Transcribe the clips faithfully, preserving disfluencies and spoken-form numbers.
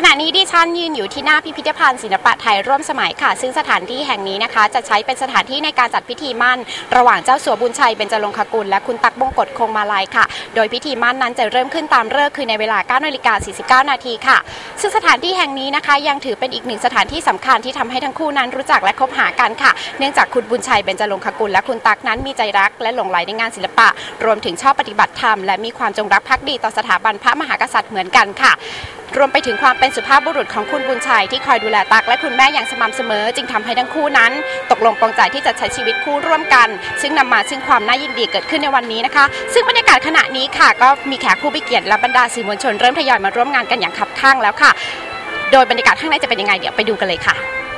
ณะนี้ดิฉันยืนอยู่ที่หน้าพิพิธภัณฑ์ศิลปะไทยร่วมสมัยค่ะซึ่งสถานที่แห่งนี้นะคะจะใช้เป็นสถานที่ในการจัดพิธีมั่นระหว่างเจ้าสัวบุญชัยเบญจรงคกุลและคุณตั๊กบงกฎคงมาลัยค่ะโดยพิธีมั่นนั้นจะเริ่มขึ้นตามฤกษ์คือในเวลา เก้านาฬิกาสี่สิบเก้านาทีค่ะซึ่งสถานที่แห่งนี้นะคะยังถือเป็นอีกหนึ่งสถานที่สำคัญที่ทำให้ทั้งคู่นั้นรู้จักและคบหากันค่ะเนื่องจากคุณบุญชัยเบญจรงคกุลและคุณตั๊กนั้นมีใจรักและหลงใหลในงานศิลปะรวมถึงชอบปฏิบัติธรรมและมีความจงรักภักดีต่อสถาบันพระมหากษัตริย์เหมือนกันค่ะรวมไปถึงความเป็นสุภาพบุรุษของคุณบุญชัยที่คอยดูแลตั๊กและคุณแม่อย่างสม่ำเสมอจึงทำให้ทั้งคู่นั้นตกลงปรงใจที่จะใช้ชีวิตคู่ร่วมกันซึ่งนำมาซึ่งความน่ายินดีเกิดขึ้นในวันนี้นะคะซึ่งบรรยากาศขณะนี้ค่ะก็มีแขกผู้มีเกียรติและบรรดาสื่อมวลชนเริ่มทยอยมาร่วมงานกันอย่างคับคั่งแล้วค่ะโดยบรรยากาศข้างในจะเป็นยังไงเดี๋ยวไปดูกันเลยค่ะ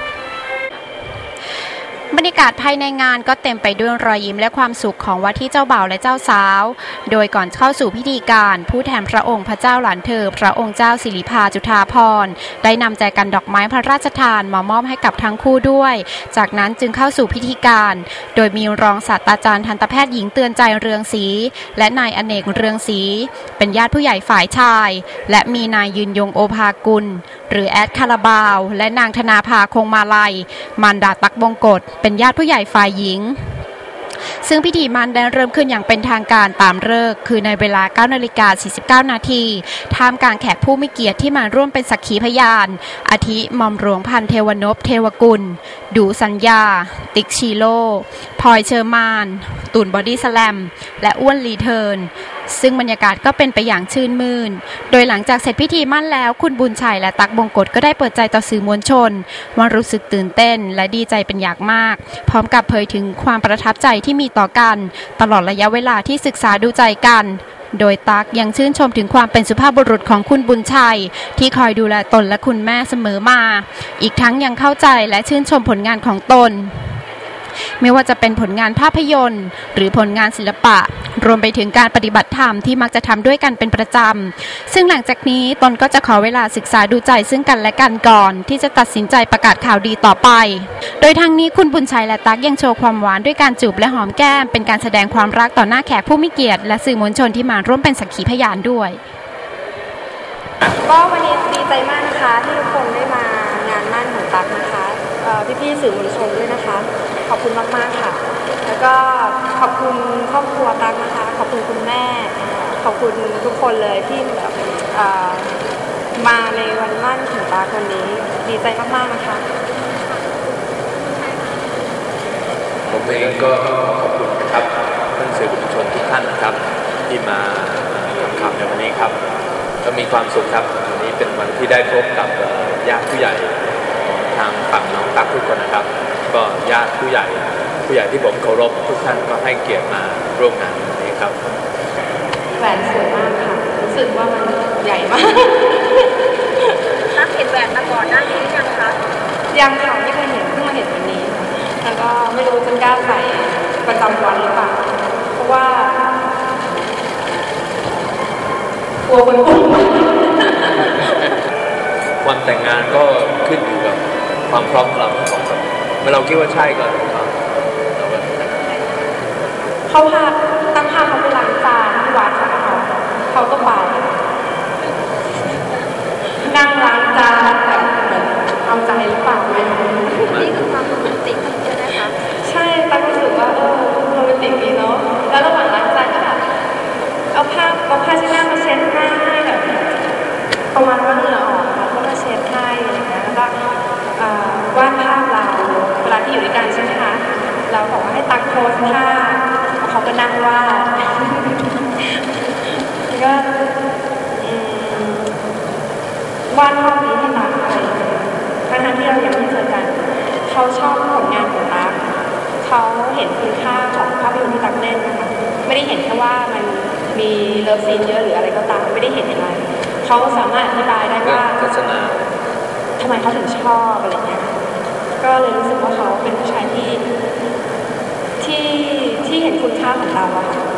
บรรยากาศภายในงานก็เต็มไปด้วยรอยยิ้มและความสุขของว่าที่เจ้าบ่าวและเจ้าสาวโดยก่อนเข้าสู่พิธีการผู้แทนพระองค์พระเจ้าหลานเธอพระองค์เจ้าสิริภาจุฑาภรณ์ได้นำแจกันดอกไม้พระราชทานมามอบให้กับทั้งคู่ด้วยจากนั้นจึงเข้าสู่พิธีการโดยมีรองศาสตราจารย์ทันตแพทย์หญิงเตือนใจเรืองศรีและนายอเนกเรืองศรีเป็นญาติผู้ใหญ่ฝ่ายชายและมีนายยืนยงโอภากุลหรือแอดคาราบาวและนางธนาภาคงมาลัยมารดาตั๊กบงกฎเป็นญาติผู้ใหญ่ฝ่ายหญิงซึ่งพิธีมั่นได้เริ่มขึ้นอย่างเป็นทางการตามฤกษ์คือในเวลา เก้านาฬิกาสี่สิบเก้านาทีท่ามกลางแขกผู้มีเกียรติที่มาร่วมเป็นสักขีพยานอาทิหม่อมหลวงพันเทวนพเทวกุลดูสัญญาติ๊กชีโลพลอยเชอร์มานตูนบอดี้สแลมและอ้วนรีเทิร์นซึ่งบรรยากาศก็เป็นไปอย่างชื่นมื่นโดยหลังจากเสร็จพิธีมั่นแล้วคุณบุญชัยและตั๊กบงกฎก็ได้เปิดใจต่อสื่อมวลชนว่ารู้สึกตื่นเต้นและดีใจเป็นอย่างมากพร้อมกับเผยถึงความประทับใจที่มีต่อกันตลอดระยะเวลาที่ศึกษาดูใจกันโดยตั๊กยังชื่นชมถึงความเป็นสุภาพบุรุษของคุณบุญชัยที่คอยดูแลตนและคุณแม่เสมอมาอีกทั้งยังเข้าใจและชื่นชมผลงานของตนไม่ว่าจะเป็นผลงานภาพยนตร์หรือผลงานศิลปะรวมไปถึงการปฏิบัติธรรมที่มักจะทำด้วยกันเป็นประจำซึ่งหลังจากนี้ตนก็จะขอเวลาศึกษาดูใจซึ่งกันและกันก่อนที่จะตัดสินใจประกาศข่าวดีต่อไปโดยทางนี้คุณบุญชัยและตั๊กยังโชว์ความหวานด้วยการจูบและหอมแก้มเป็นการแสดงความรักต่อหน้าแขกผู้มีเกียรติและสื่อมวลชนที่มาร่วมเป็นสักขีพยานด้วยก็วันนี้ดีใจมากนะคะที่ทุกคนได้มางานมั่นของตั๊กนะคะพี่ๆสื่อมวลชนด้วยนะคะขอบคุณมากๆค่ะแล้วก็ขอบคุณครอบครัวตั๊กนะคะขอบคุณคุณแม่ขอบคุณทุกคนเลยที่แบบมาในวันมั่นของตั๊กวันนี้ดีใจมากๆนะคะผมเองก็ขอบคุณนะครับท่านสื่อมวลชนทุกท่านนะครับที่มาทำข่าวในวันนี้ครับก็มีความสุขครับวันนี้เป็นวันที่ได้พบกับญาติผู้ใหญ่ทางฝั่งน้องตั๊กทุกคนนะครับก็ญาติผู้ใหญ่ผู้ใหญ่ที่ผมเคารพทุกท่านก็ให้เกียรติมาร่วมงานวันนี้ครับแหวนสวยมากค่ะรู้สึกว่ามันใหญ่มากตั๊กเห็นแหวนมาก่อนหน้านี้ยังคะยังค่ะไม่เคยเห็นเพิ่งมาเห็นวันนี้แล้วก็ไม่รู้จะกล้าใส่ประจำวันหรือเปล่าเพราะว่ากลัวคนอุ้มวันแต่งงานก็ขึ้นอยู่กับความพร้อมของเราทั้งสองคนเมื่อเราคิดว่าใช่ก็เราก็เขาพาตั้งพาเขาไปล้างจานที่วัดเขาเขาก็ไปนั่งล้างจานแบบเหมือนเอาใจหรือเปล่าไม่รู้นี่คือความโรแมนติกใช่ไหมคะใช่ตั้งรู้สึกว่าเออโรแมนติกดีเนาะแล้วระหว่างล้างจานก็แบบเอาผ้าเอาผ้าเช็ดหน้ามาเช็ดหน้าให้แบบประมาณว่าเหงื่อออกเขาก็มาเช็ดให้อะไรอย่างเงี้ยแล้วก็วาดภาพเราเวลาที่อยู่ด้วยกันใช่ไหมคะเราบอกว่าให้ตักโพสท่าเขาก็นั่งวาดก็วาดภาพนี้ให้ตักอะไรทั้งที่เรายังไม่เจอกันเขาชอบผลงานของตักเขาเห็นคุณค่าของภาพยนตร์ที่ตักเล่นนะคะไม่ได้เห็นแค่ว่ามันมีเลิฟซีนเยอะหรืออะไรก็ตามไม่ได้เห็นอะไรเขาสามารถอธิบายได้ว่าทำไมเขาถึงชอบอะไรเงี้ยก็เลยรู้สึกว่าเขาเป็นผู้ชายที่ที่ที่เห็นคุณค่าของเราอะค่ะ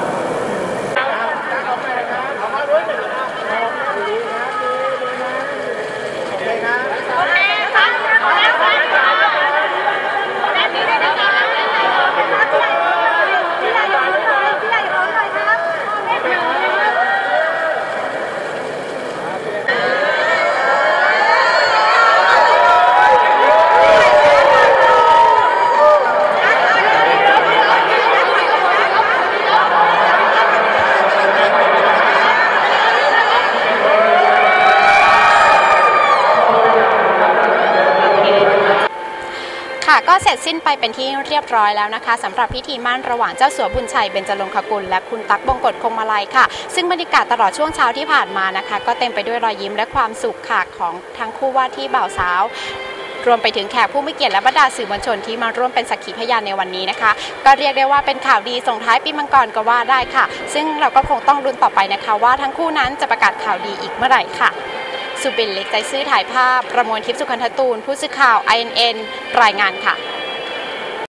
ค่ะก็เสร็จสิ้นไปเป็นที่เรียบร้อยแล้วนะคะสำหรับพิธีมั่นระหว่างเจ้าสัวบุญชัยเบญจรงคกุลและคุณตั๊กบงกฎคงมาลัยค่ะซึ่งบรรยากาศตลอดช่วงเช้าที่ผ่านมานะคะก็เต็มไปด้วยรอยยิ้มและความสุขค่ะของทั้งคู่ว่าที่บ่าวสาวรวมไปถึงแขกผู้มีเกียรติและบรรดาสื่อมวลชนที่มาร่วมเป็นสักขีพยานในวันนี้นะคะก็เรียกได้ว่าเป็นข่าวดีส่งท้ายปีมังกรก็ว่าได้ค่ะซึ่งเราก็คงต้องลุ้นต่อไปนะคะว่าทั้งคู่นั้นจะประกาศข่าวดีอีกเมื่อไหร่ค่ะสุบินเล็กใจซื่อถ่ายภาพประมวลทิพย์สุขันธตูลผู้สื่อข่าว ไอ เอ็น เอ็น รายงานค่ะ